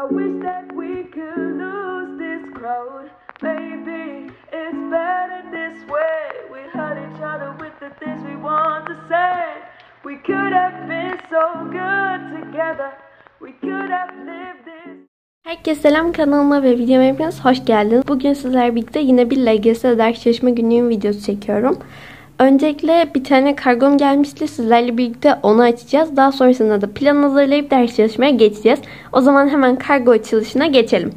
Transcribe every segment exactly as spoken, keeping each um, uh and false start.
wish that we could lose this crowd. Baby, it's better this way. We hurt each other with the things we want to say. We could have been so good together. We could have lived this. Herkese selam, kanalıma ve videoma hepiniz hoş geldiniz. Bugün sizlerle birlikte yine bir L G S ders çalışma günlüğüm videosu çekiyorum. Öncelikle bir tane kargom gelmişti. Sizlerle birlikte onu açacağız. Daha sonrasında da plan hazırlayıp ders çalışmaya geçeceğiz. O zaman hemen kargo açılışına geçelim.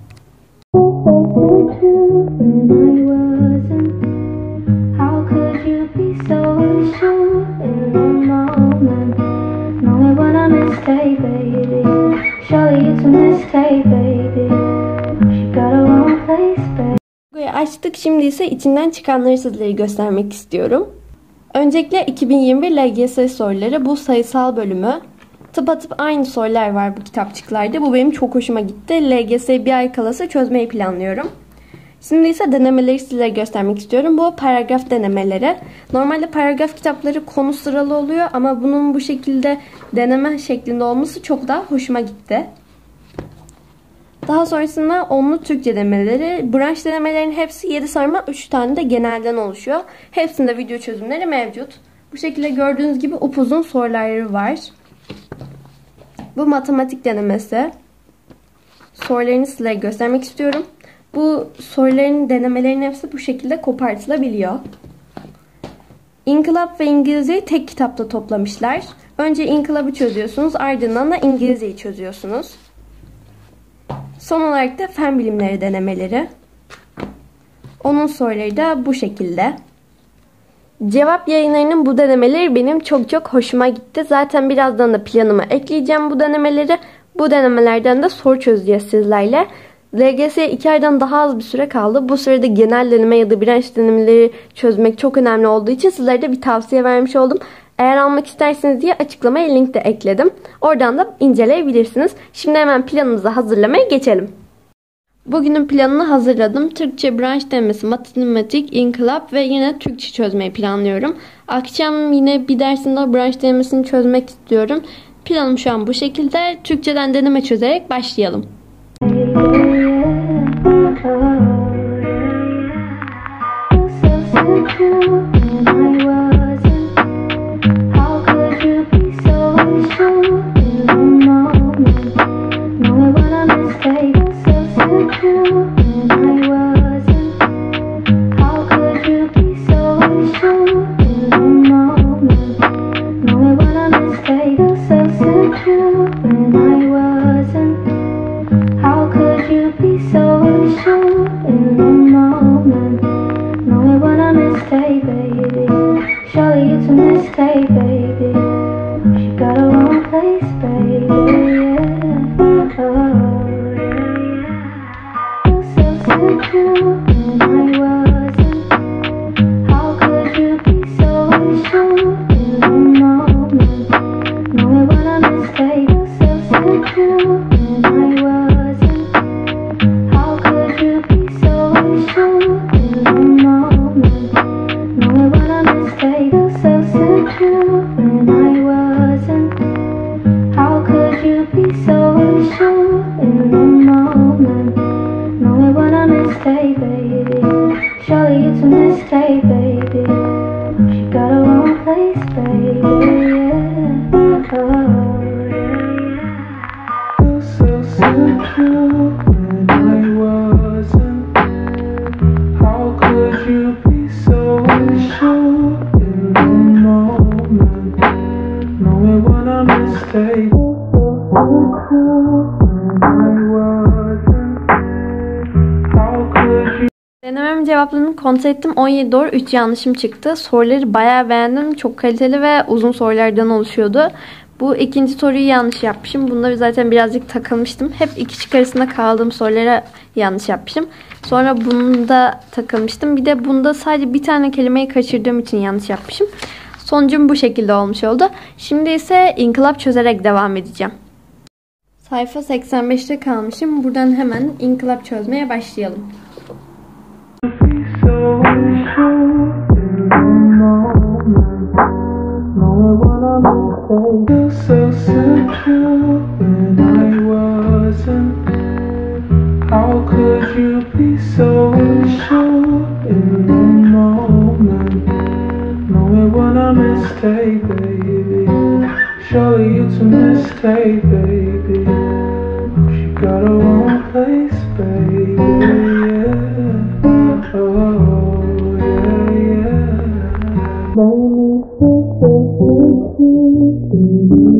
Açtık. Şimdi ise içinden çıkanları sizlere göstermek istiyorum. Öncelikle iki bin yirmi bir L G S soruları. Bu sayısal bölümü. Tıpatıp aynı sorular var bu kitapçıklarda. Bu benim çok hoşuma gitti. L G S bir ay kalası çözmeyi planlıyorum. Şimdi ise denemeleri sizlere göstermek istiyorum. Bu paragraf denemeleri. Normalde paragraf kitapları konu sıralı oluyor ama bunun bu şekilde deneme şeklinde olması çok daha hoşuma gitti. Daha sonrasında onlu Türkçe denemeleri. Branş denemelerinin hepsi yedi sarma, üç tane de genelden oluşuyor. Hepsinde video çözümleri mevcut. Bu şekilde gördüğünüz gibi upuzun soruları var. Bu matematik denemesi. Sorularını sizlere göstermek istiyorum. Bu soruların denemelerin hepsi bu şekilde kopartılabiliyor. İnkılap ve İngilizceyi tek kitapta toplamışlar. Önce inkılabı çözüyorsunuz, ardından da İngilizceyi çözüyorsunuz. Son olarak da fen bilimleri denemeleri. Onun soruları da bu şekilde. Cevap yayınlarının bu denemeleri benim çok çok hoşuma gitti. Zaten birazdan da planıma ekleyeceğim bu denemeleri. Bu denemelerden de soru çözeceğiz sizlerle. L G S'ye iki aydan daha az bir süre kaldı. Bu sürede genel deneme ya da branş denemeleri çözmek çok önemli olduğu için sizlere de bir tavsiye vermiş oldum. Eğer almak isterseniz diye açıklamaya link de ekledim. Oradan da inceleyebilirsiniz. Şimdi hemen planımızı hazırlamaya geçelim. Bugünün planını hazırladım. Türkçe branş denemesi, matematik, inkılap ve yine Türkçe çözmeyi planlıyorum. Akşam yine bir dersinde branş denemesini çözmek istiyorum. Planım şu an bu şekilde. Türkçeden deneme çözerek başlayalım. Denemem cevaplarını kontrol ettim. on yedi doğru, üç yanlışım çıktı. Soruları bayağı beğendim. Çok kaliteli ve uzun sorulardan oluşuyordu. Bu ikinci soruyu yanlış yapmışım. Bunda zaten birazcık takılmıştım. Hep iki şık arasında kaldığım sorulara yanlış yapmışım. Sonra bunda takılmıştım. Bir de bunda sadece bir tane kelimeyi kaçırdığım için yanlış yapmışım. Sonucum bu şekilde olmuş oldu. Şimdi ise inkılap çözerek devam edeceğim. Sayfa seksen beşte kalmışım. Buradan hemen inkılap çözmeye başlayalım. So secure when I wasn't How could you be so sure in the moment? Know it was a mistake, baby. Surely it's a mistake, baby. She got her own place, baby. Yeah. Oh, yeah, yeah. Made me feel so free.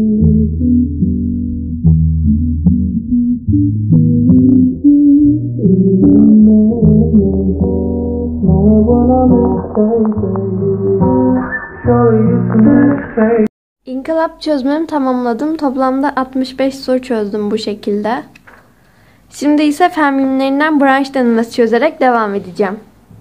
İnkılap çözümümü tamamladım. Toplamda altmış beş soru çözdüm bu şekilde. Şimdi ise fen bilimlerinden branş denemesi çözerek devam edeceğim.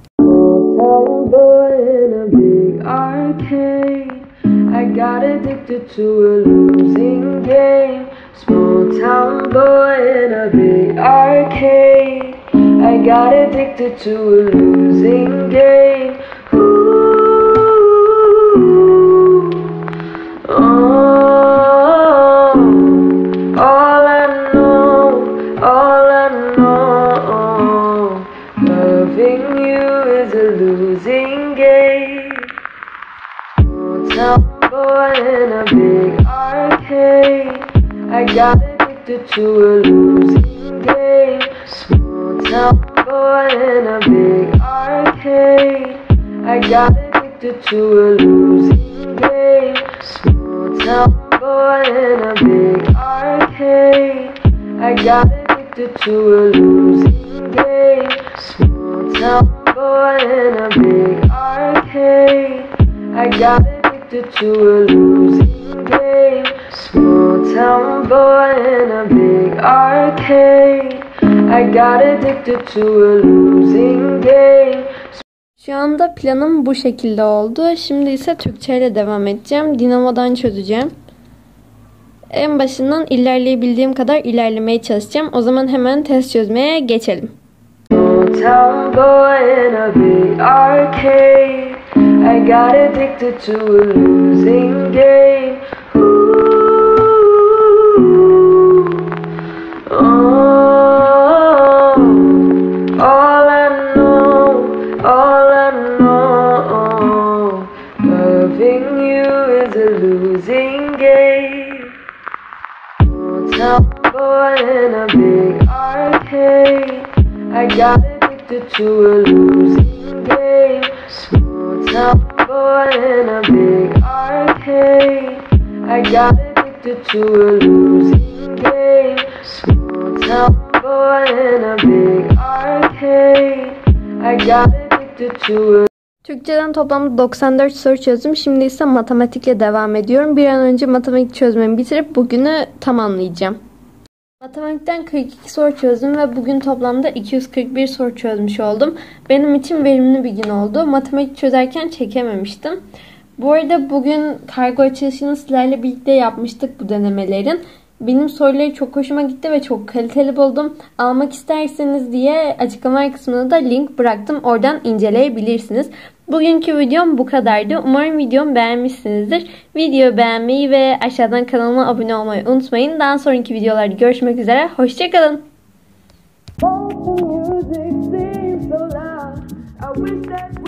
I got addicted to a losing game. Small town boy in a big arcade. I got addicted to a losing game. Small town boy in a big arcade. I got addicted to a losing game. Small town boy in a big arcade. I got addicted to a losing game. Small town boy in a big arcade. I got addicted to a losing game. Şu anda planım bu şekilde oldu. Şimdi ise Türkçe ile devam edeceğim. Dinamo'dan çözeceğim. En başından ilerleyebildiğim kadar ilerlemeye çalışacağım. O zaman hemen test çözmeye geçelim. Small town boy in a big arcade. I got addicted to a losing game. Boy in a big arcade. I got addicted to a losing game. Small town boy in a big arcade. I got addicted to a losing game. Small town boy in a big arcade. I got addicted to a Türkçeden toplamda doksan dört soru çözdüm. Şimdi ise matematikle devam ediyorum. Bir an önce matematik çözmemi bitirip bugünü tamamlayacağım. Matematikten kırk iki soru çözdüm ve bugün toplamda iki yüz kırk bir soru çözmüş oldum. Benim için verimli bir gün oldu. Matematik çözerken çekememiştim. Bu arada bugün kargo açılışını sizlerle birlikte yapmıştık bu denemelerin. Benim soruları çok hoşuma gitti ve çok kaliteli buldum. Almak isterseniz diye açıklama kısmına da link bıraktım. Oradan inceleyebilirsiniz. Bugünkü videom bu kadardı. Umarım videomu beğenmişsinizdir. Videoyu beğenmeyi ve aşağıdan kanalıma abone olmayı unutmayın. Daha sonraki videolarda görüşmek üzere. Hoşçakalın.